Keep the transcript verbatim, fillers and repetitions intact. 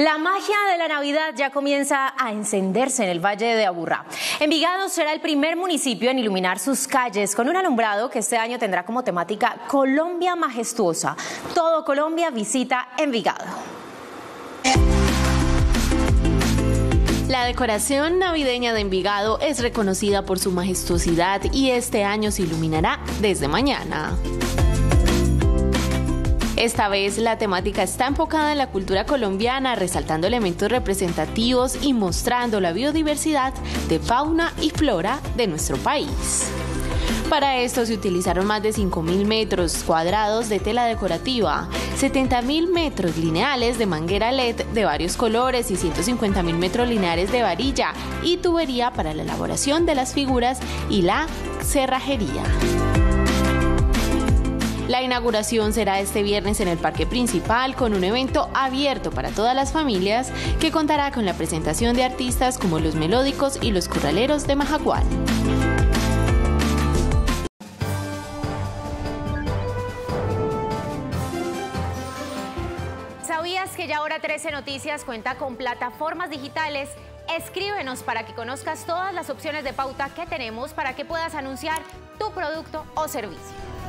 La magia de la Navidad ya comienza a encenderse en el Valle de Aburrá. Envigado será el primer municipio en iluminar sus calles con un alumbrado que este año tendrá como temática Colombia Majestuosa. Todo Colombia visita Envigado. La decoración navideña de Envigado es reconocida por su majestuosidad y este año se iluminará desde mañana. Esta vez la temática está enfocada en la cultura colombiana, resaltando elementos representativos y mostrando la biodiversidad de fauna y flora de nuestro país. Para esto se utilizaron más de cinco mil metros cuadrados de tela decorativa, setenta mil metros lineales de manguera L E D de varios colores y ciento cincuenta mil metros lineales de varilla y tubería para la elaboración de las figuras y la cerrajería. La inauguración será este viernes en el parque principal con un evento abierto para todas las familias que contará con la presentación de artistas como Los Melódicos y Los Corraleros de Majagual. ¿Sabías que ya ahora trece Noticias cuenta con plataformas digitales? Escríbenos para que conozcas todas las opciones de pauta que tenemos para que puedas anunciar tu producto o servicio.